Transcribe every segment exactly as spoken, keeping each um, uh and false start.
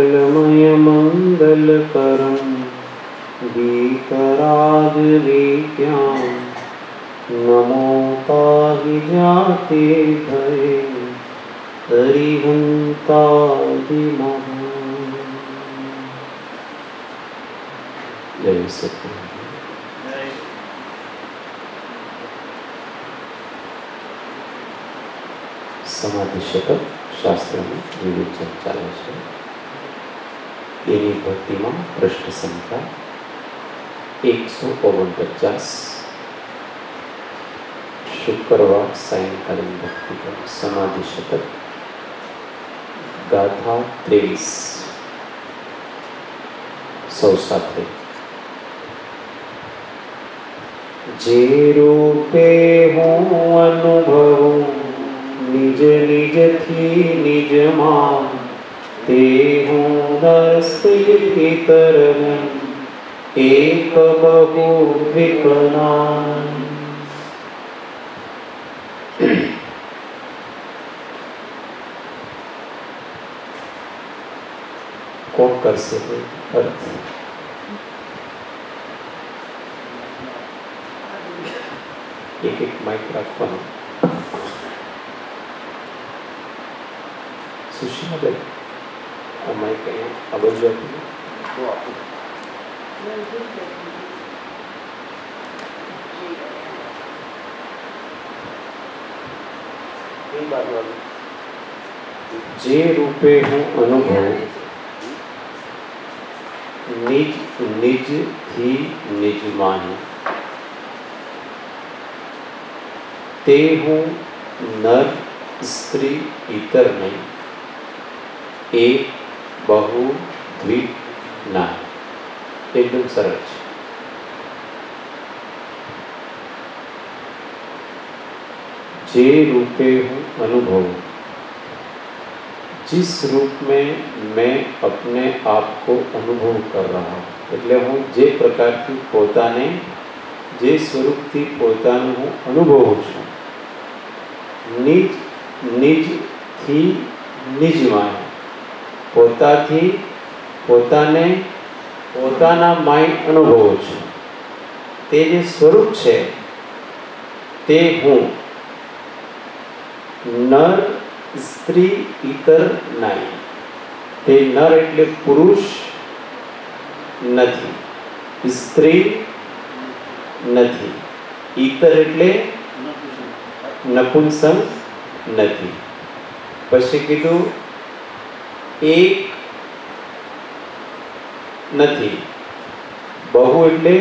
मंगलमय मंगलकरं गीतराज विज्ञान नमो ताहि जाते भये हरिहंतादिमः। जय सतगुरु। समाधि शतक शास्त्र में विवेचन चाले છે। એની ભક્તિમાં પ્રશ્ન સંખ્યા એકસો ઓગણપચાસ શુક્રવાર સાયંકાલીન ભક્તિ પર સમાધિ શતક ગાથા ત્રેવીસ સૌ સાથે જે રૂપે હું અનુભવું निज निज थी निज मान ते हूँ दस्तर एक बहु विकलान। कौन कर सके अर्थ? एक एक माइक रखवा सुशीला भाई अमाई कहीं अब जाती है वो आपको ये बात वाली जे रूपे हूँ अनुभव निज निज थी निज माही ते हूँ नर स्त्री इतर नहीं एक बहु द्विप ना एकदम सरल। जे रूपे हूँ अनुभव जिस रूप में मैं अपने आप को अनुभव कर रहा हूँ એટલે હું જે પ્રકારથી પોતાને જે સ્વરૂપથી પોતાનું હું અનુભવું છું નિજ નિજથી નિજમાં પોતાથી પોતાને પોતાના માય અનુભવું છું તે જે સ્વરૂપ છે તે હું નર સ્ત્રી ઇતર નાઈ તે નર એટલે પુરુષ નથી સ્ત્રી નથી ઇતર એટલે નપુંસક નથી। પછી કીધું એક નથી बहु એટલે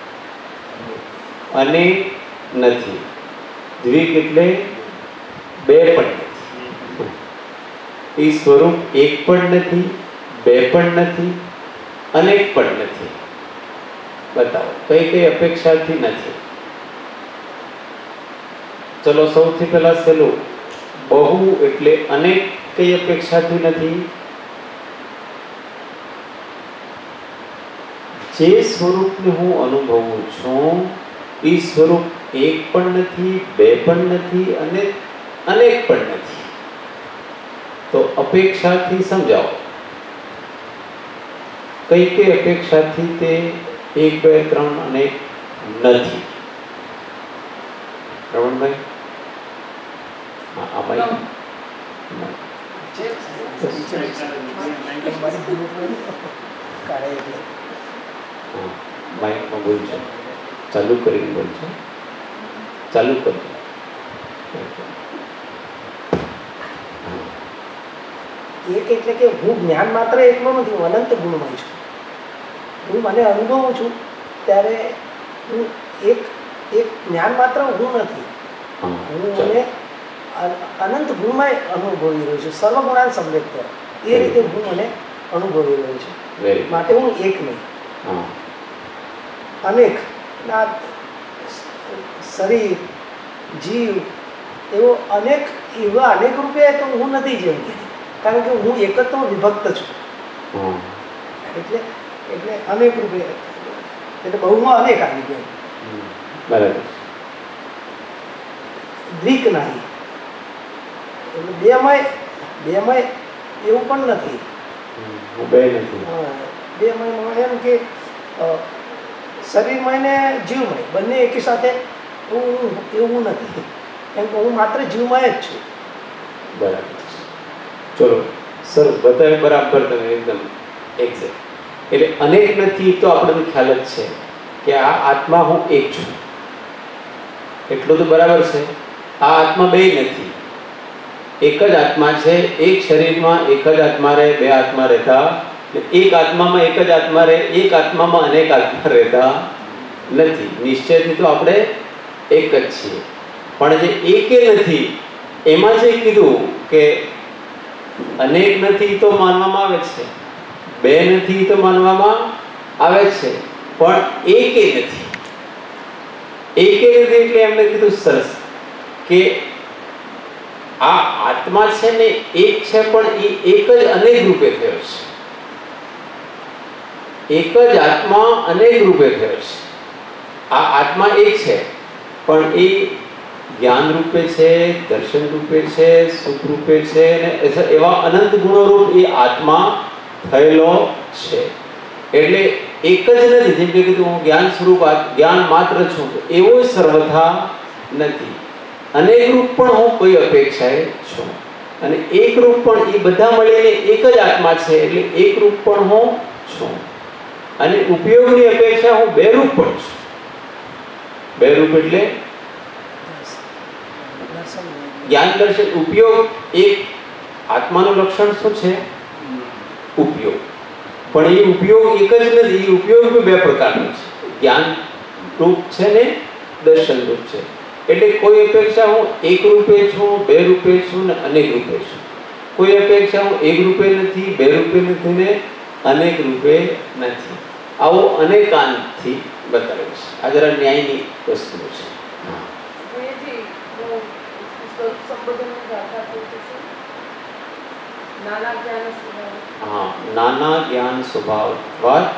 અનેક નથી દ્વિક એટલે બે પણ નથી એ સ્વરૂપ એક પણ નથી બે પણ નથી અનેક પણ નથી। बताओ कई कई अपेक्षाથી નથી। चलो સૌથી પહેલા સેલું बहु એટલે અનેક કઈ અપેક્ષાથી નથી। જે સ્વરૂપને હું અનુભવું છું એ સ્વરૂપ એક પણ નથી બે પણ નથી અને અનેક પણ નથી। તો અપેક્ષાથી સમજાવો કઈ કઈ અપેક્ષાથી તે એક બે ત્રણ અનેક નથી। રમણભાઈ આમાં માઇકમાં બોલજો ચાલુ કરીને બોલજો ચાલુ કરજો। એક એટલે કે હું જ્ઞાન માત્ર એકલો નથી હું અનંત ગુણમય છું। હું મને અનુભવું છું ત્યારે હું એક એક જ્ઞાન માત્ર હું નથી હું મને અનંત ગુણમય અનુભવી રહ્યો છું સર્વગુણાન સંવેદ એ રીતે હું મને અનુભવી રહ્યો છું માટે હું એક નહીં અનેક શરીર જીવ એવો અનેક એવા અનેક રૂપે તો હું નથી જેમ કારણ કે હું એક જ તો વિભક્ત છું એટલે એટલે અનેક રૂપે એટલે બહુમાં અનેક આવી ગયો બરાબર દ્વિક નહીં એટલે બેમય બેમય એવું પણ નથી હું બે નથી. હા, બેમયમાં એમ કે અ, શરીરમય ને જીવમય બંને એકી સાથે એવું એવું નથી, કેમ કે હું માત્ર જીવમય જ છું. બરાબર છે. ચલો સરસ બતાવ્યું, બરાબર તમે એકદમ એક્ઝેક્ટ. એટલે અનેક નથી તો આપણને ખ્યાલ જ છે કે આ આત્મા હું એક છું, એટલું તો બરાબર છે. આ આત્મા બે નથી, એક જ આત્મા છે. એક શરીરમાં એક જ આત્મા રહે, બે આત્મા રહેતા, એક આત્મામાં એક જ આત્મા રહે, એક આત્મામાં અનેક આત્મા રહેતા નથી. નિશ્ચયથી તો આપણે એક જ છીએ. પણ જે એકે નથી એમાં જે કીધું કે અનેક નથી તો માનવામાં આવે છે, બે નથી તો માનવામાં આવે છે, પણ એકે નથી. એકે નથી એટલે એમને કીધું સરસ કે આ આત્મા છે ને એક છે, પણ એ એક જ અનેક રૂપે થયો છે. એક જ આત્મા અનેક રૂપે થયો છે. આ આત્મા એક છે, પણ એ જ્ઞાન રૂપે છે, દર્શન રૂપે છે, સુખ રૂપે છે, અને એવા અનંત ગુણો રૂપ એ આત્મા થયેલો છે. એટલે એક જ નથી. જેમ કે કીધું હું જ્ઞાન સ્વરૂપ જ્ઞાન માત્ર છું, તો એવો સર્વથા નથી. અનેક રૂપ પણ હું કોઈ અપેક્ષાએ છું, અને એક રૂપ પણ એ બધા મળીને એક જ આત્મા છે. એટલે એક રૂપ પણ હું છું, અને ઉપયોગની અપેક્ષા હું બે રૂપ પણ છું. બે રૂપ એટલે જ્ઞાન દર્શન ઉપયોગ. એક આત્માનું લક્ષણ શું છે? ઉપયોગ. પણ એ ઉપયોગ એક જ નથી, એ ઉપયોગ બી બે પ્રકારનો છે. જ્ઞાન રૂપ છે ને દર્શન રૂપ છે. એટલે કોઈ અપેક્ષા હું એક રૂપે છું, બે રૂપે છું ને અનેક રૂપે છું. કોઈ અપેક્ષા હું એક રૂપે નથી, બે રૂપે નથી ને અનેક રૂપે નથી. આવો અનેકાંતથી બતાવે છે. આ જરા ન્યાયની વસ્તુ છે. હા, નાના જ્ઞાન સ્વભાવત્વાत्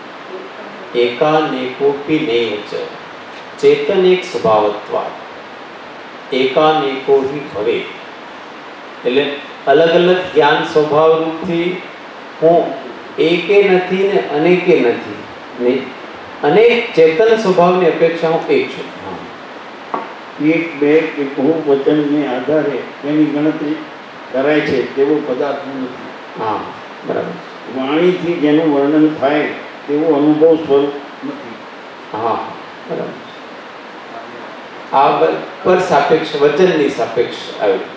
એકાનેકોપી નૈવ ચ ચેતન એક સ્વભાવત્વાत् એકાનેકો હિ ભવેत्. એટલે અલગ અલગ જ્ઞાન સ્વભાવ રૂપથી હું એકે નથી ને અનેકે નથી, ને અનેક ચેતન સ્વભાવની અપેક્ષા હું એક છું. એક બે કે બહુ વચનને આધારે તેની ગણતરી કરાય છે તેવો પદાર્થ નથી. હા, બરાબર. વાણીથી જેનું વર્ણન થાય તેવો અનુભવ સ્વરૂપ નથી. હા, બરાબર. આ બ- પર સાપેક્ષ વચનની સાપેક્ષ આવ્યું.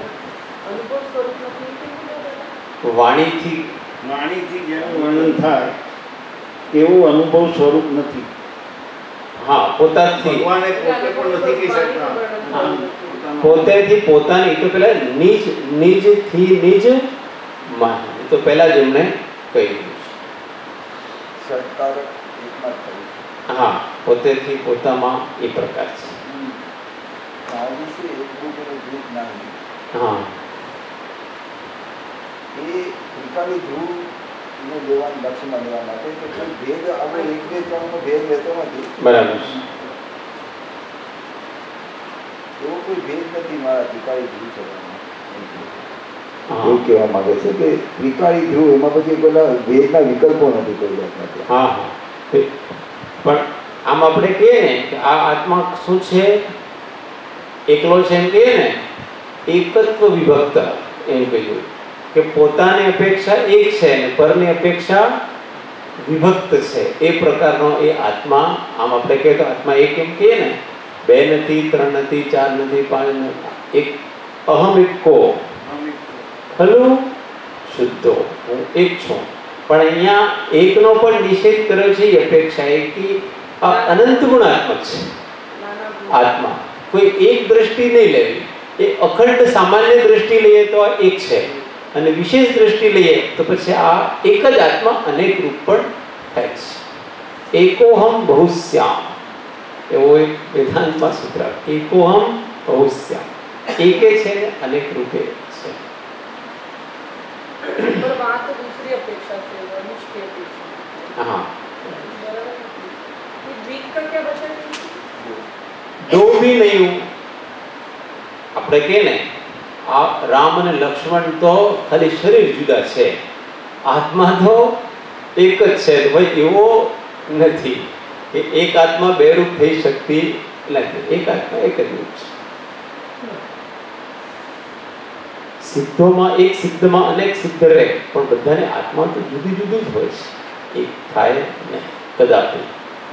વાણીથી વાણીથી જેનું વર્ણન થાય તેવું અનુભવ સ્વરૂપ નથી. હા, પોતાથી ભગવાને પોતે પણ નથી કહી શકતા. હા. પોતેથી પોતાની તો પેલા નિજ નિજથી નિજ માં, તો પેલા જ એમણે કહ્યું છે. હા, પોતેથી પોતામાં એ પ્રકાર છે. હા, બરાબર છે. હા, એવું કહેવા માંગે છે કે ત્રિકાળી ધ્રુવ એમાં પછી પેલા ભેદના વિકલ્પો નથી કોઈ જાતના. હા, હા. પણ આમ આપણે કહીએ ને કે આ આત્મા શું છે? એકલો છે એમ કહીએ ને, એકત્વ વિભક્ત એમ કહ્યું કે પોતાની અપેક્ષા એક છે અને પરની અપેક્ષા વિભક્ત છે. એ પ્રકારનો એ આત્મા. આમ આપણે કહીએ તો આત્મા એક એમ કહીએ ને, બે નથી, ત્રણ નથી, ચાર નથી, પાંચ નથી, એક અહમ એકો ખલુ શુદ્ધો, હું એક છું. પણ અહીંયા એકનો પણ નિષેધ કર્યો છે. એ અપેક્ષા એ કે આ અનંત ગુણાત્મક છે આત્મા. કોઈ એક દ્રષ્ટિ નહીં લેવી. એ અખંડ સામાન્ય દ્રષ્ટિ લઈએ તો આ એક છે, અને વિશેષ દ્રષ્ટિ લઈએ તો પછી આ એક જ આત્મા અનેક રૂપ પણ થાય છે. એકોહમ બહુશ્યામ એવો એક વેદાંતમાં સૂત્ર. એકોહમ બહુશ્યામ, એકે છે ને અનેક રૂપે છે. हाँ, दो भी नहीं हूं. આપણે કહે ને આ રામ અને લક્ષ્મણ તો ખાલી શરીર જુદા છે, આત્મા તો એક જ છે. ભાઈ એવો નથી કે એક આત્મા બે રૂપ થઈ શકતી નથી. એક આત્મા એક જ રૂપ છે. સિદ્ધોમાં એક સિદ્ધમાં અનેક સિદ્ધ રહે, પણ બધાને આત્મા તો જુદી જુદી જ હોય છે. એક થાય નહીં કદાપી.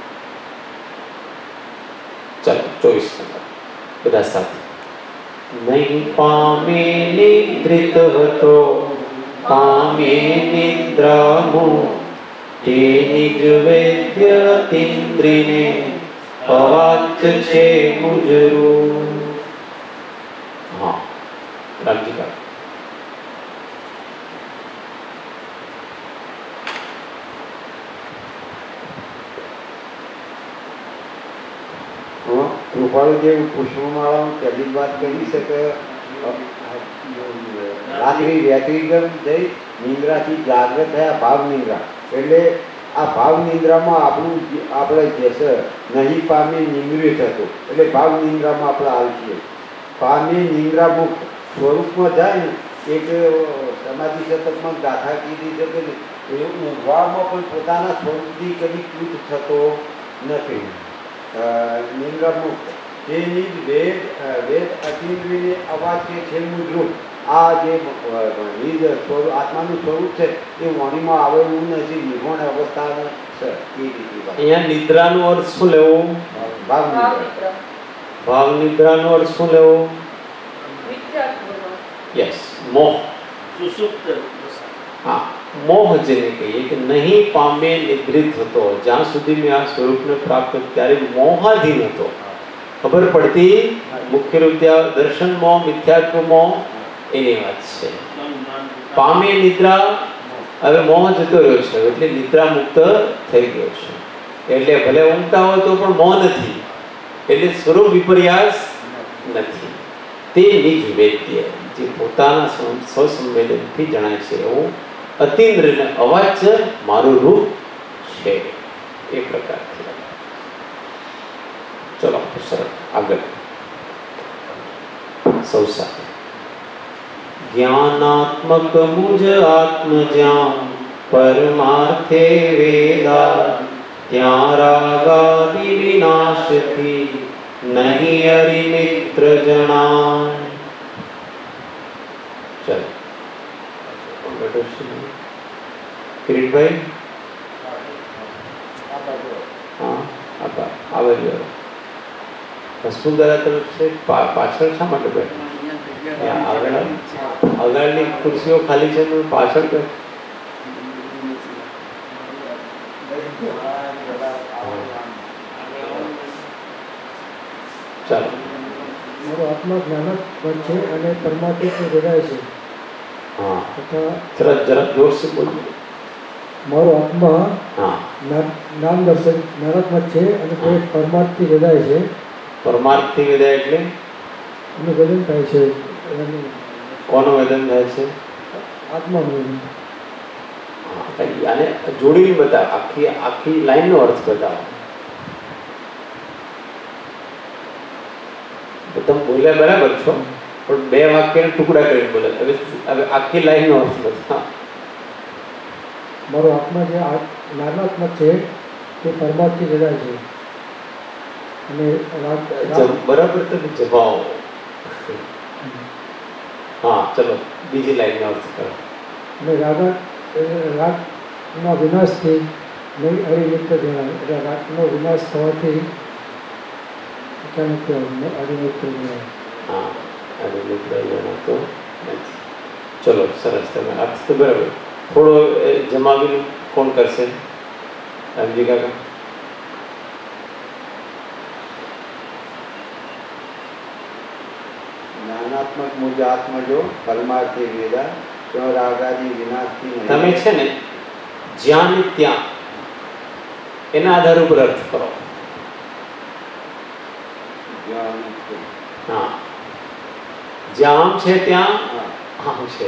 ચાલો ચોવીસ નંબર બધા સાથે. નહીં પામે નિદ્રિત હતો પામે નિદ્રામો તે નિજ વૈદ્ય ઇન્દ્રિને અવાચ છે મુજરું. હા રામજી કા કૃપાળુદેવ પુષ્પમાળા પહેલી વાત કરી છે કે રાત્રિ વ્યતિગમ જઈ નિંદ્રાથી જાગ્રત થયા ભાવ નિંદ્રા. એટલે આ ભાવ નિંદ્રામાં આપણું આપણે જે છે નહીં પામે નિંદ્રિત હતું, એટલે ભાવ નિંદ્રામાં આપણે આવીએ. પામે નિંદ્રા મુક્ત સ્વરૂપમાં જાય ને, એક સમાધિ શતકમાં ગાથા કીધી છે કે એવું ઊંઘવામાં પણ પોતાના સ્વરૂપથી કદી કૃત થતો નથી. નિંદ્રા મુક્ત તે નિજ વેદ વેદ અતિન્દ્રિયને અવાજ કે છે મુદ્રુપ. આ જે નિજ સ્વરૂપ આત્માનું સ્વરૂપ છે એ વાણીમાં આવે એવું નથી, નિર્ગુણ અવસ્થામાં છે. એ રીતે અહીંયા નિદ્રાનો અર્થ શું લેવો? ભાવ નિદ્રા. ભાવ નિદ્રાનો અર્થ શું લેવો? યસ, મોહ. હા, મોહ જેને કહીએ કે નહીં પામે નિદ્રિત હતો. જ્યાં સુધી મેં આ સ્વરૂપને પ્રાપ્ત ત્યારે મોહાધીન હતો. ખબર પડતી મુખ્ય રૂપે દર્શન મોહ મિથ્યાત્વ મોહ એની વાત છે. પામે નિદ્રા, હવે મોહ જતો રહ્યો છે એટલે નિદ્રા મુક્ત થઈ ગયો છે. એટલે ભલે ઊંઘતા હોય તો પણ મોહ નથી, એટલે સ્વરૂપ વિપર્યાસ નથી. તે નિજ વેદ્ય જે પોતાના સ્વસંવેદનથી જણાય છે એવું અતિન્દ્રને અવાજ મારું રૂપ છે એ પ્રકારથી. ચલો સરળ આગળ સૌ સાથે. જ્ઞાનાત્મક મુજ આત્મ જ્યાં પરમાર્થે વેદા ત્યાં રાગાદિ વિનાશથી નહીં હરિ મિત્ર જણાય. ચલો કિરીટભાઈ હા આભાર આવે જ હસમુખદાદા તરફ છે. પાછળ શા માટે બેઠા? આગળ આગળની ખુરશીઓ ખાલી છે તો પાછળ બે. ચાલો. મારો આત્મા જ્ઞાનક પણ છે અને પરમાત્માથી જોડાય છે. હા તથા જરા જરા જોરથી બોલજો. મારો આત્મા હા નામ દર્શન જ્ઞાનાત્મક છે અને તે પરમાત્માથી જોડાય છે. પરમાર્થથી વિદાય એટલે એનું વેદન થાય છે. કોનું વેદન થાય છે? આત્માનું. આને જોડીને બતાવો, આખી આખી લાઈનનો અર્થ બતાવો. તમે બોલ્યા બરાબર છો, પણ બે વાક્યને ટુકડા કરીને બોલે. હવે હવે આખી લાઈનનો અર્થ બતાવો. મારો આત્મા જે જ્ઞાનાત્મક છે તે પરમાત્માથી જોડાય છે અને બરાબર તમે જવાબ. હા ચલો બીજી લાઈનનો અર્થ કરો. અને રાગા રાગના વિનાશથી નહીં હરિમિત્ર જણાય. એટલે રાગનો વિનાશ થવાથી અચાનક હરિમિત્ર જણાય. હા હરિમિત્ર જણાતો નથી. ચલો સરસ. તમે અર્થ તો બરાબર. થોડો જમાવીને કોણ કરશે? રામજી કાકા. જ્ઞાનાત્મક મુજ આત્મ જો પરમાર્થે વેદા તો રાગાદી વિનાશથી નહીં. તમે છે ને જ્યાં ને ત્યાં એના આધાર ઉપર અર્થ કરો. હા જ્યાં છે ત્યાં આમ છે.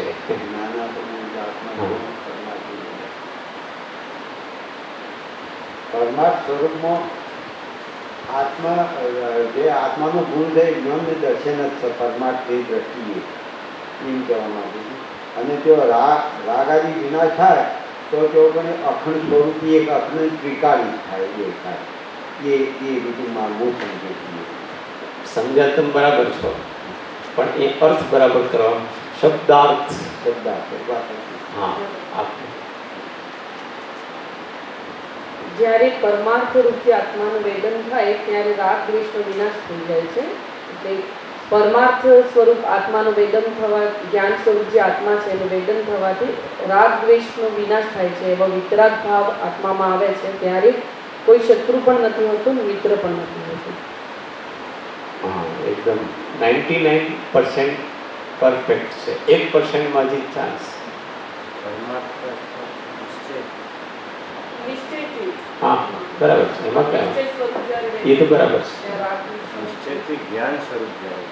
પરમાર્થ સ્વરૂપમાં આત્મા જે આત્માનું ગુણ છે જ્ઞાનને દર્શન જ છે પરમાર્થની દ્રષ્ટિએ એમ કહેવા માંગુ છું. અને જો રાગ રાગાદી વિનાશ થાય તો તેઓ પણ અખંડ સ્વરૂપી એક અખંડ ત્રિકાળી થાય એ થાય એ એ બધું માનવું સમજે છીએ. સમજ્યા તમે બરાબર છો, પણ એ અર્થ બરાબર કરવાનો શબ્દાર્થ. શબ્દાર્થ હા, આપણે જ્યારે પરમાર્થ રૂપી આત્માનું વેદન થાય ત્યારે રાગ દ્વેષનો વિનાશ થઈ જાય છે. એટલે પરમાર્થ સ્વરૂપ આત્માનું વેદન થવા, જ્ઞાન સ્વરૂપ જે આત્મા છે એનું વેદન થવાથી રાગ દ્વેષનો વિનાશ થાય છે. એવો વિતરાગ ભાવ આત્મામાં આવે છે ત્યારે કોઈ શત્રુ પણ નથી હોતું ને મિત્ર પણ નથી હોતું. હા, એકદમ નાઇન્ટી નાઇન પર્સન્ટ પરફેક્ટ છે. એક પર્સન્ટમાં જે ચાન્સ. નિશ્ચયથી હા, બરાબર છે. એમાં નિશ્ચય કહેવાય સ્વરૂપ જ્યારે એ તો બરાબર છે. ત્યારે રાગ દ્વેષનો નિશ્ચયથી જ્ઞાન સ્વરૂપ જાય.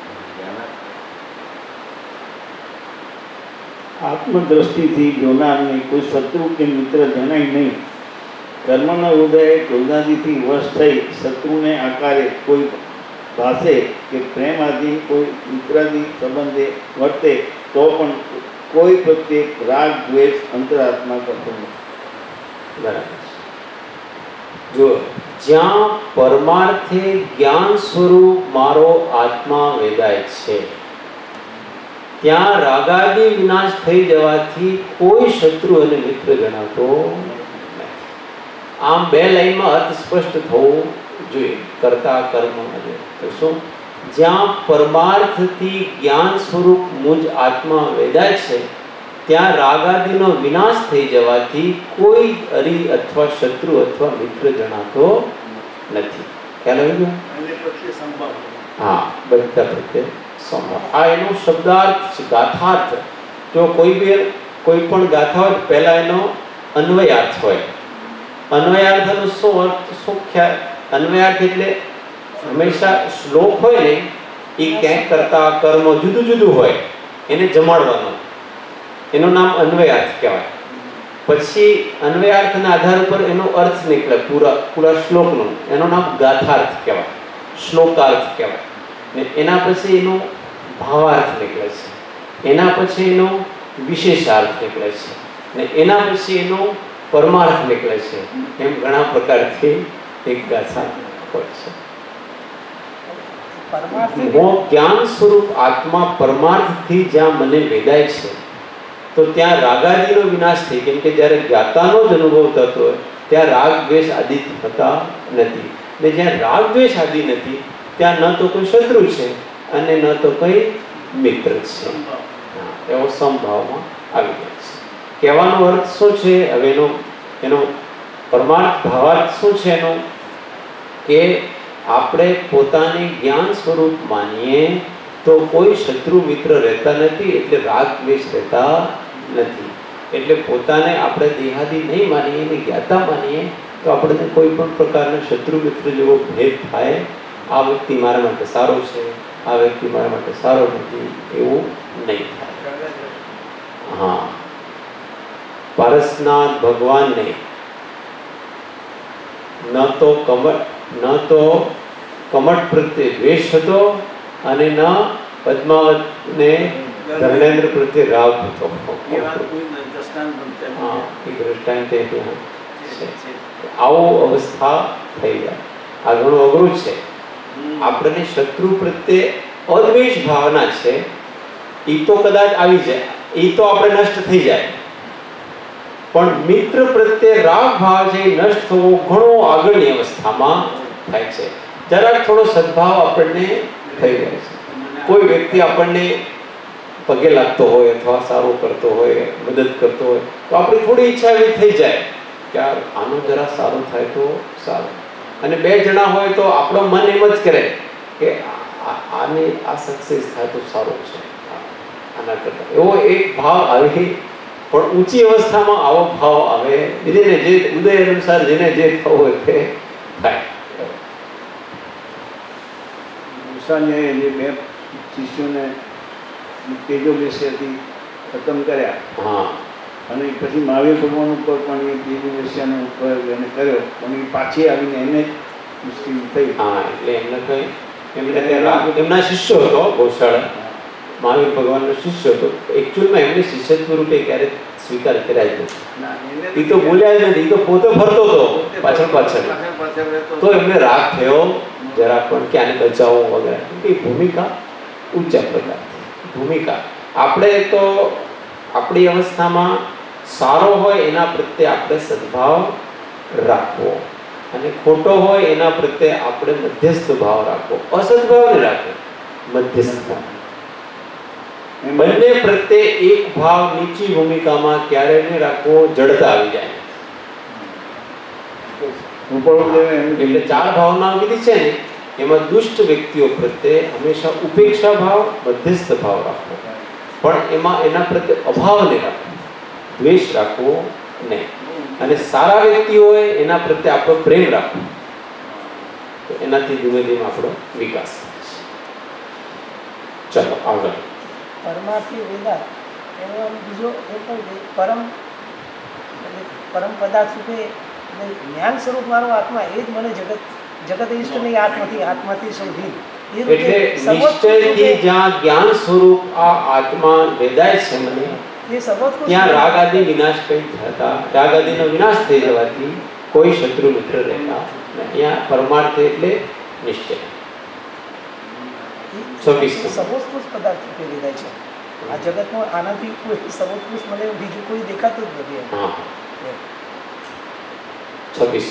આત્મદ્રષ્ટિથી જોનારને કોઈ શત્રુ કે મિત્ર જણાય નહીં. કર્મનો ઉદય ક્રોધાદિથી વશ થઈ શત્રુને આકારે કોઈ ભાષે કે પ્રેમ આદિ કોઈ મિત્રાદિ સંબંધે વર્તે તો પણ કોઈ પ્રત્યે રાગ દ્વેષ અંતરાત્મા કરતો નથી. બરાબર છે. જો જ્યાં પરમાર્થે જ્ઞાન સ્વરૂપ મારો આત્મા વેદાય છે ત્યાં રાગાદી વિનાશ થઈ જવાથી કોઈ શત્રુ અને મિત્ર જણાતો નથી. આમ બે લાઈનમાં અર્થ સ્પષ્ટ થવું જોઈએ. કરતા કર્મ તો શું? જ્યાં પરમાર્થથી જ્ઞાન સ્વરૂપ મુજ આત્મા વેદાય છે ત્યાં રાગાદીનો વિનાશ થઈ જવાથી કોઈ અરી અથવા શત્રુ અથવા મિત્ર જણાતો નથી. ખ્યાલ આવી ગયો? હા, બધા પ્રત્યે સંભાવ. આ એનો શબ્દાર્થ છે, ગાથાર્થ. જો કોઈ બી કોઈ પણ ગાથા હોય પહેલા એનો અન્વયાર્થ હોય. અન્વયાર્થનો શું અર્થ, શું ખ્યાલ? અન્વયાર્થ એટલે હંમેશા શ્લોક હોય ને એ ક્યાંક કરતા કર્મ જુદું જુદું હોય એને જમાડવાનો, એનું નામ અન્વયાર્થ કહેવાય. પછી અન્વયાર્થના આધાર ઉપર એનો અર્થ નીકળે પૂરા પૂરા શ્લોકનો, એનું નામ ગાથાર્થ કહેવાય, શ્લોકાર્થ કહેવાય. ને એના પછી એનો ભાવાર્થ નીકળે છે, એના પછી એનો વિશેષાર્થ નીકળે છે, ને એના પછી એનો પરમાર્થ નીકળે છે. એમ ઘણા પ્રકારથી એક ગાથા હોય છે. હું જ્ઞાન સ્વરૂપ આત્મા પરમાર્થથી જ્યાં મને વેદાય છે તો ત્યાં રાગાદીનો વિનાશ થઈ. કેમ કે જ્યારે જ્ઞાતાનો જ અનુભવ થતો હોય ત્યાં રાગ દ્વેષ આદિ થતા નથી. ને જ્યાં રાગ દ્વેષ આદિ નથી ત્યાં ન તો કોઈ શત્રુ છે અને ન તો કોઈ મિત્ર છે. એવો સમભાવમાં આવી જાય છે. કહેવાનો અર્થ શું છે? હવે એનો એનો પરમાર્થ ભાવાર્થ શું છે એનો? કે આપણે પોતાને જ્ઞાન સ્વરૂપ માનીએ તો કોઈ શત્રુ મિત્ર રહેતા નથી, એટલે રાગ દ્વેષ રહેતા નથી. એટલે પોતાને આપણે દેહાદી નહીં માનીએ ને જ્ઞાતા માનીએ તો આપણને કોઈ પણ પ્રકારના શત્રુ મિત્ર જેવો ભેદ થાય, આ વ્યક્તિ મારા માટે સારો છે, આ વ્યક્તિ મારા માટે સારો નથી, એવું નહીં થાય. હા, પારસનાથ ભગવાનને ન તો કમળ ન તો કમળ પ્રત્યે દ્વેષ હતો અને ન પદ્માવતને ધર્મેન્દ્ર પ્રત્યે રાગ હતો. હા, એ દ્રષ્ટાંત આવો અવસ્થા થઈ જાય. આ ઘણું અઘરું છે. આપણને શત્રુ પ્રત્યે અદ્વેષ ભાવના છે એ તો કદાચ આવી જાય, એ તો આપણે નષ્ટ થઈ જાય, પણ મિત્ર પ્રત્યે રાગ ભાવ છે એ નષ્ટ થવો ઘણો આગળની અવસ્થામાં થાય છે. જરાક થોડો સદભાવ આપણને થઈ જાય છે. કોઈ વ્યક્તિ આપણને પગે લાગતો હોય અથવા સારું કરતો હોય, મદદ કરતો હોય તો આપણી થોડી ઈચ્છા એવી થઈ જાય કે આનું જરા સારું થાય તો સારું. અને બે જણા હોય તો આપણો મન એમ જ કરે કે આને આ સક્સેસ થાય તો સારું છે, આના કરતા એવો એક ભાવ આવે. પણ ઊંચી અવસ્થામાં આવો ભાવ આવે, જેને જે ઉદય અનુસાર જેને જે થવું હોય તે થાય. મૂસાને જે બે શિષ્યોને તેજો બેસ્યાથી ખતમ કર્યા, હા, અને પછી મહાવીર ભગવાન ઉપર પણ એ તેજો બેસ્યાનો પ્રયોગ એને કર્યો, પણ એ પાછી આવીને એને મુશ્કેલી થઈ. હા, એટલે એમને કઈ એમને એમના શિષ્યો હતો ગૌશાળા, મહાવીર ભગવાનનો શિષ્ય હતો. એકચ્યુઅલમાં એમને શિષ્યત્વ રૂપે ક્યારેક સ્વીકાર કરાય નથી. એ તો બોલ્યા જ નથી, એ તો પોતે ફરતો હતો પાછળ પાછળ. તો એમને રાગ થયો જરા પણ કે આને બચાવો વગેરે. કે ભૂમિકા ઊંચા પ્રકારની ભૂમિકા. આપણે તો આપણી અવસ્થામાં સારો હોય એના પ્રત્યે આપણે સદભાવ રાખવો, અને ખોટો હોય એના પ્રત્યે આપણે મધ્યસ્થ ભાવ રાખવો. અસદભાવ નહીં રાખવો, મધ્યસ્થ ભાવ. બંને પ્રત્યે એક ભાવ નીચી ભૂમિકામાં ક્યારે નહીં રાખવો, જડતા આવી જાય. એટલે ચાર ભાવના કીધી છે ને, એમાં દુષ્ટ વ્યક્તિઓ પ્રત્યે હંમેશા ઉપેક્ષા ભાવ, મધ્યસ્થ ભાવ રાખવો, પણ એમાં એના પ્રત્યે અભાવ નહીં રાખવો, દ્વેષ રાખવો નહીં. અને સારા વ્યક્તિ હોય એના પ્રત્યે આપણો પ્રેમ રાખવો, તો એનાથી ધીમે ધીમે આપણો વિકાસ થાય છે. ચલો આગળ. પરમાર્થી વેદાંત એનો બીજો એ પણ છે, પરમ એટલે પરમ પદાર્થ રૂપે એટલે જ્ઞાન સ્વરૂપ મારો આત્મા એ જ મને જગત જગત ઈષ્ટ નહીં, આત્માથી આત્માથી સૌથી. એટલે નિશ્ચયથી જ્યાં જ્ઞાન સ્વરૂપ આ આત્મા વેદાય છે મને, એ સર્વોત્કૃષ્ટ ત્યાં રાગ આદિ વિનાશ કઈ થતા, રાગ આદિનો વિનાશ થઈ જવાથી કોઈ શત્રુ મિત્ર રહેતા. અહીંયા પરમાર્થ એટલે નિશ્ચય. છવ્વીસ સર્વોત્કૃષ્ટ પદાર્થ રૂપે વેદાય છે. આ જગતમાં આનાથી કોઈ સર્વોત્કૃષ્ટ મને બીજું કોઈ દેખાતું જ નથી. હા, છવ્વીસ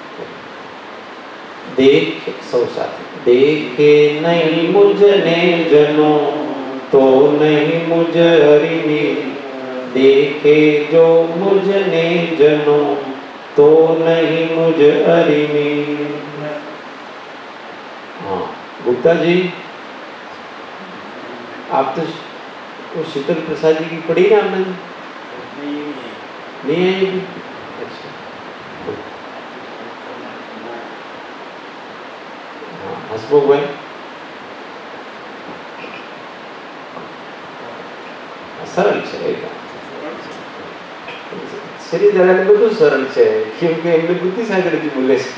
દેખ સૌ સાથે. દેખે નહીં મુજને જનો તો નહીં મુજ હરિને, દેખે જો મુજને જનો તો નહીં મુજ હરિને. हाँ गुप्ता जी, आप तो वो शीतल प्रसाद जी की पढ़ी ना आपने? नहीं आई? अच्छा, हाँ हसमुख भाई, સરળ છે એ શરીર દાદાને બધું સરળ છે, કેમ કે એમને બુદ્ધિશાળી બોલે છે.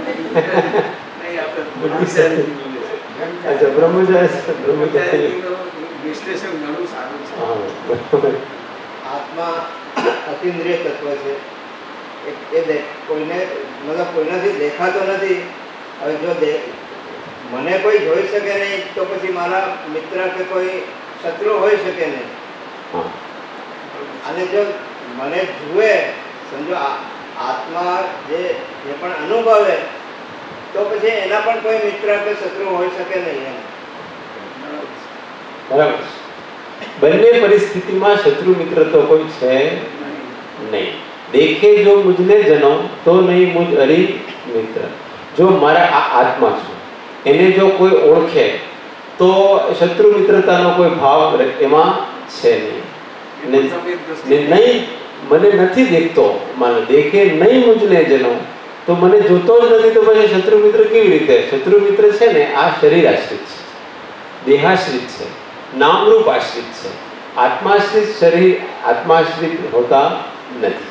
अच्छा ब्रह्मचारी ब्रह्मचारी વિશ્લેષણ ઘણું સારું છે. हाँ बराबर. આત્મા અતિન્દ્રિય તત્વ છે. એ દે કોઈને મતલબ કોઈનાથી દેખાતો નથી. હવે જો દે મને કોઈ જોઈ શકે નહીં તો પછી મારા મિત્ર કે કોઈ શત્રુ હોઈ શકે નહીં. हाँ અને જો મને જુએ, સમજો આત્મા જે જે પણ અનુભવે તો પછી એના પણ કોઈ મિત્ર કે શત્રુ હોઈ શકે નહીં એમ. બરાબર. બંને પરિસ્થિતિમાં શત્રુ મિત્ર તો કોઈ છે નહીં. દેખે જો મુજને જનો તો નહીં મુજ હરી મિત્ર. જો મારા આ આત્મા છું એને જો કોઈ ઓળખે તો શત્રુ મિત્રતાનો કોઈ ભાવ એમાં છે નહીં. નહીં મને નથી દેખતો, માને દેખે નહીં મુજને જનો તો મને જોતો જ નથી, તો પછી શત્રુ મિત્ર કેવી રીતે? શત્રુ મિત્ર છે ને આ શરીર આશ્રિત છે, દેહાશ્રિત છે, નામરૂપ આશ્રિત છે. આત્માશ્રિત શરીર આત્માશ્રિત હોતા નથી.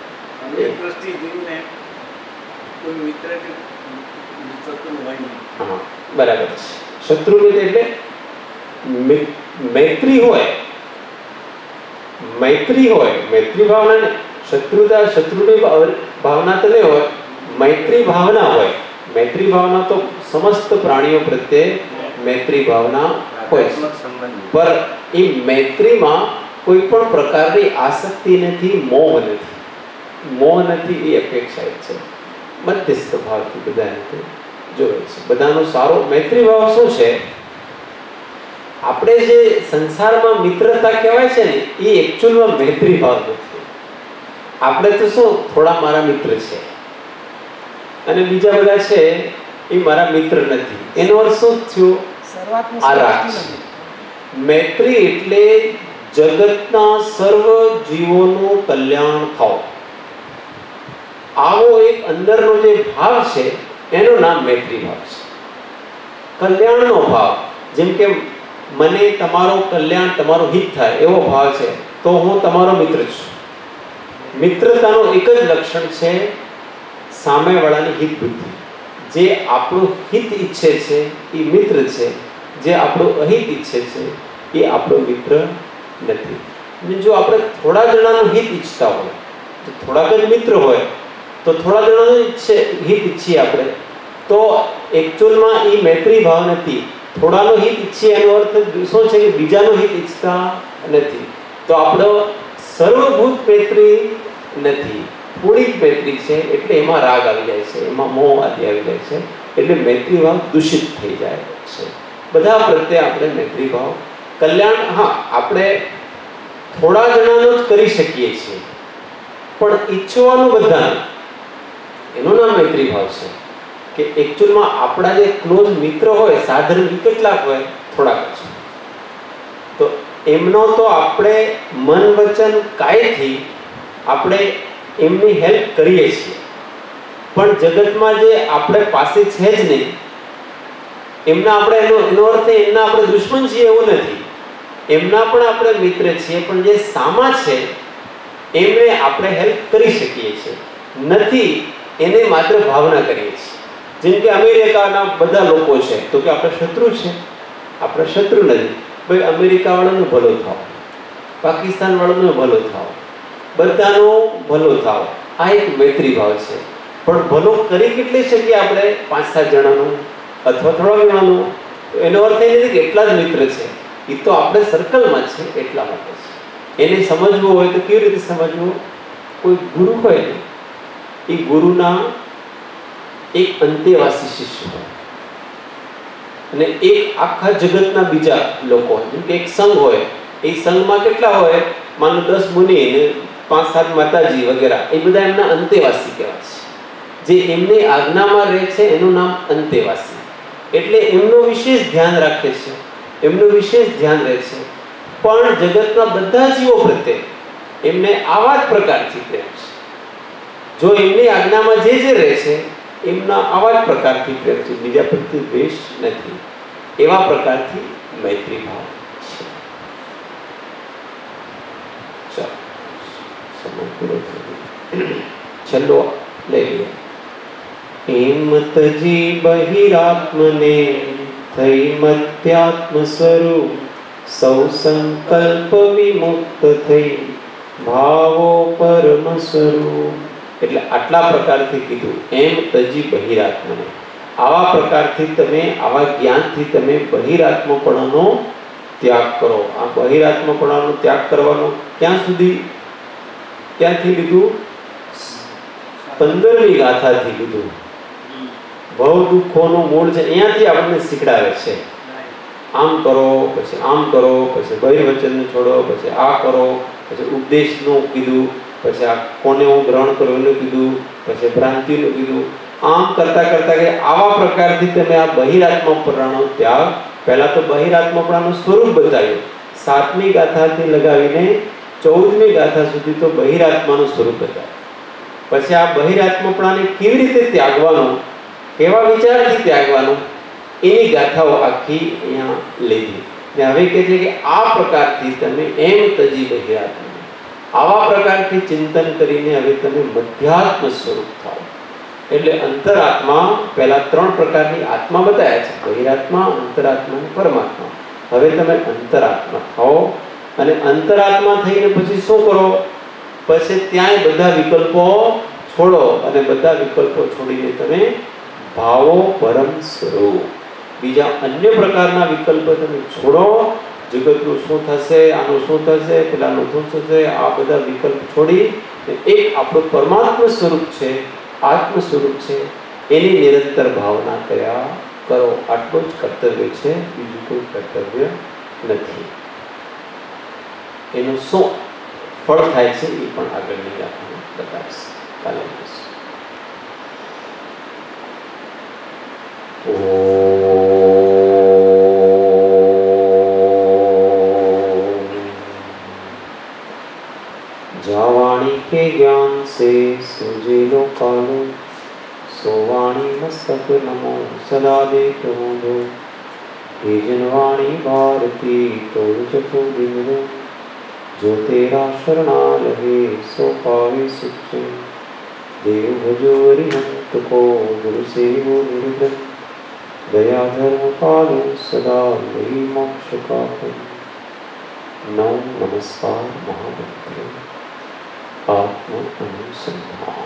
હા બરાબર છે. શત્રુ મિત્ર એટલે મૈત્રી હોય, મૈત્રી હોય, મૈત્રી ભાવના ને શત્રુતા શત્રુની ભાવના તો નહીં હોય, મૈત્રી ભાવના હોય. મૈત્રી ભાવના તો સમસ્ત પ્રાણીઓ પ્રત્યે મૈત્રી ભાવના હોય છે, પર એ મૈત્રીમાં કોઈ પણ પ્રકારની આસક્તિ નથી, મોહ નથી. મોહ નથી એ અપેક્ષા છે. મધ્યસ્થ ભાવથી બધાને જોવે છે. બધાનો સારો મૈત્રી ભાવ શું છે? આપણે જે સંસારમાં મિત્રતા કહેવાય છે ને એ એકચ્યુઅલમાં મૈત્રી ભાવ નથી. આપણે તો શું થોડા મારા મિત્ર છે અને બીજા બધા છે એ મારા મિત્ર નથી. એનો અર્થ શું થયો? આ રાગ છે. મૈત્રી એટલે જગતના સર્વ જીવોનું કલ્યાણ થાવ, આવો એક અંદરનો જે ભાવ છે એનું નામ મૈત્રી ભાવ છે. કલ્યાણનો ભાવ, જેમ કે મને તમારો કલ્યાણ, તમારું હિત થાય એવો ભાવ છે તો હું તમારો મિત્ર છું. મિત્રતાનો એક જ લક્ષણ છે સામેવાળાની હિત બુદ્ધિ. જે આપણું હિત ઈચ્છે છે એ મિત્ર છે, જે આપણું અહિત ઈચ્છે છે એ આપણો મિત્ર નથી. અને જો આપણે થોડા જણાનું હિત ઈચ્છતા હોય, તો થોડાક જ મિત્ર હોય તો થોડા જણાનું ઈચ્છે હિત ઈચ્છીએ આપણે, તો એકચ્યુઅલમાં એ મૈત્રી ભાવ નથી. થોડાનું હિત ઈચ્છીએ એનો અર્થ શું છે કે બીજાનું હિત ઈચ્છતા નથી. તો આપણો સર્વભૂત મૈત્રી નથી, થોડીક મૈત્રી છે, એટલે એમાં રાગ આવી જાય છે, એમાં મોહ આદિ આવી જાય છે, એટલે મૈત્રી ભાવ દૂષિત થઈ જાય છે. બધા પ્રત્યે આપણે મૈત્રી ભાવ કલ્યાણ, હા આપણે થોડા જણાનો જ કરી શકીએ છીએ, પણ ઈચ્છવાનું બધાનું, એનું નામ મૈત્રી ભાવ છે. કે એકચ્યુઅલમાં આપણા જે ક્લોઝ મિત્ર હોય, સાધારણ કેટલાક હોય, થોડાક જ, તો એમનો તો આપણે મન વચન કાયથી આપણે એમની હેલ્પ કરીએ છીએ, પણ જગતમાં જે આપણે પાસે છે જ નહીં એમના આપણે એનો એનો અર્થ એમના આપણે દુશ્મન છીએ એવું નથી. એમના પણ આપણે મિત્ર છીએ, પણ જે સામા છે એમને આપણે હેલ્પ કરી શકીએ છીએ, નથી એને માત્ર ભાવના કરીએ છીએ. જેમ કે અમેરિકાના બધા લોકો છે તો કે આપણે શત્રુ છે, આપણે શત્રુ નથી. ભાઈ અમેરિકા વાળાનો ભલો થાવ, પાકિસ્તાન વાળાનો ભલો થાવ, બધાનો ભલો થાવ, આ એક મૈત્રી ભાવ છે. પણ ભલો કરી કેટલી શકીએ આપણે? પાંચ સાત જણાનું અથવા થોડા જણાનું. તો એનો અર્થ એ નથી કે એટલા જ મિત્ર છે, એ તો આપણે સર્કલમાં છે એટલા માટે છે. એને સમજવું હોય તો કેવી રીતે સમજવું? કોઈ ગુરુ હોય ને, એ ગુરુના એક અંતેવાસી શિષ્ય હોય અને એક આખા જગતના બીજા લોકો હોય. જેમ કે એક સંઘ હોય, એ સંઘમાં કેટલા હોય? માનો દસ મુનિ ને પાંચ સાત માતાજી વગેરે, એ બધા એમના અંતેવાસી કહેવાય છે. જે એમની આજ્ઞામાં રહે છે એનું નામ અંતેવાસી. એટલે એમનું વિશેષ ધ્યાન રાખે છે, એમનું વિશેષ ધ્યાન રહે છે. પણ જગતના બધા જીવો પ્રત્યે એમને આવા જ પ્રકારથી પ્રેમ છે. જો એમની આજ્ઞામાં જે જે રહે છે એમના આવા જ પ્રકારથી પ્રેમ છે, બીજા પ્રત્યે દ્વેષ નથી. એવા પ્રકારથી મૈત્રી ભાવ છે. ચાલો સમય પૂરો થયો. છેલ્લો લઈ લઈએ. એમ તજી બહિરાત્મને થઈ મધ્યાત્મ સ્વરૂપ, સૌ સંકલ્પ વિમુક્ત થઈ ભાવો પરમ સ્વરૂપ. એટલે આટલા પ્રકારથી કીધું, એમ તજી બહિરાત્મને. આવા પ્રકારથી તમે, આવા જ્ઞાનથી તમે બહિરાત્મપણાનો ત્યાગ કરો. આ બહિરાત્મપણાનો ત્યાગ કરવાનો ક્યાં સુધી, ક્યાંથી લીધું? પંદરમી ગાથાથી લીધું. ભવ દુઃખોનું મૂળ છે, અહીંયાથી આપણને શીખડાવે છે. આમ કરો, પછી આમ કરો, પછી બહિર્વચનને છોડો, પછી આ કરો, પછી ઉપદેશનું કીધું, પછી આ કોને હું ગ્રહણ કરું એનું કીધું, પછી ભ્રાંતિનું કીધું. આમ કરતા કરતા કે આવા પ્રકારથી તમે આ બહિરાત્મપણાનો ત્યાગ, પહેલા તો બહિરાત્મપણાનું સ્વરૂપ બતાવ્યું, સાતમી ગાથાથી લગાવીને ચૌદમી ગાથા સુધી તો બહિરાત્માનું સ્વરૂપ બતાવ્યું. પછી આ બહિરાત્મપણાને કેવી રીતે ત્યાગવાનું, કેવા વિચારથી ત્યાગવાનું, એની ગાથાઓ આખી અહીંયા લીધી. ને હવે કહે છે કે આ પ્રકારથી તમે એમ તજી બહિરાત્મા, આવા પ્રકારથી ચિંતન કરીને હવે તમે મધ્યાત્મ સ્વરૂપ થાઓ. એટલે અંતરાત્મા, પહેલા ત્રણ પ્રકારની આત્મા બતાવ્યા છે, બહિરાત્મા, અંતરાત્મા અને પરમાત્મા. હવે તમે અંતરાત્મા થાઓ. અને અંતરાત્મા થઈને પછી શું કરો? પછી ત્યાંય બધા વિકલ્પો છોડો, અને બધા વિકલ્પો છોડીને તમે ભાવો પરમ સ્વરૂપ, બીજા અન્ય પ્રકારના વિકલ્પો તમે છોડો. જગતનું શું થશે, આનું શું થશે, પેલાનું શું થશે, આ બધા વિકલ્પ છોડી એક આપણું પરમાત્મા સ્વરૂપ છે, આત્મ સ્વરૂપ છે, એની નિરંતર ભાવના કર્યા કરો. આટલું જ કર્તવ્ય છે, બીજું કોઈ કર્તવ્ય નથી. એનું શું ફળ થાય છે એ પણ આગળની ગાથામાં બતાવીશ. કાલે जावाणी के ज्ञान से सुजेलो कालो, सोवाणी मस्तक नमो सदा देतो दो, भेजनवाणी भारती तो जपो दिमरो, जो तेरा शरणा लगे सो पावे सुख। देव भजो हरिहंत को गुरु सेवो निर्धन, दया धर्म पालो सदा वही मोक्ष का फल। नौ नमस्कार महामंत्र आत्म अनुसंधान।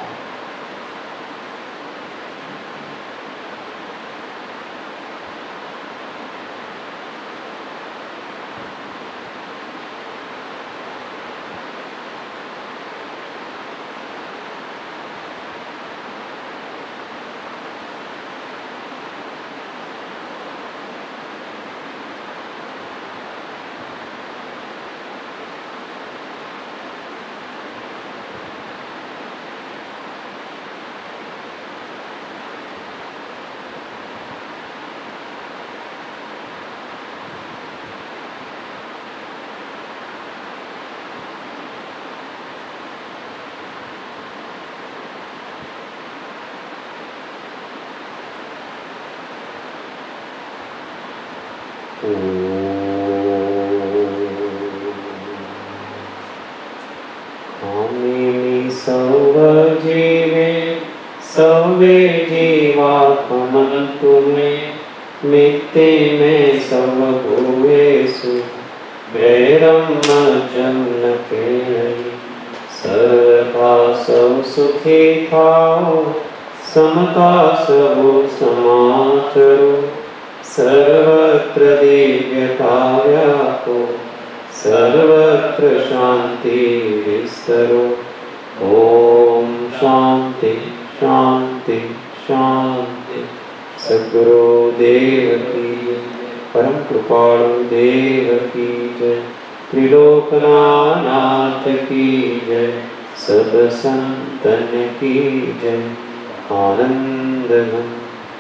खामिनी सव जीवे सवे जीवात्मन्तु मे मित्ते में सब भूयेषु वैरं न केणहि सर्वथा सब सुखी थाओ समता सब समाचरो सर्वत्र दिव्यता व्यापो सर्वत्र शांति विस्तरो। ओम शांति शांति शांति। सद्गुरु देव की जय, परम कृपालु देव की जय, त्रिलोकनाथ की जय, सब संतन की जय। आनंद घन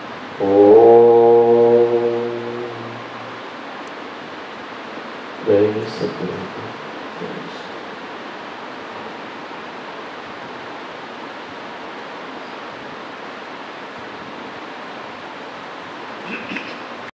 ओम जय सद्गुरु। Thank you.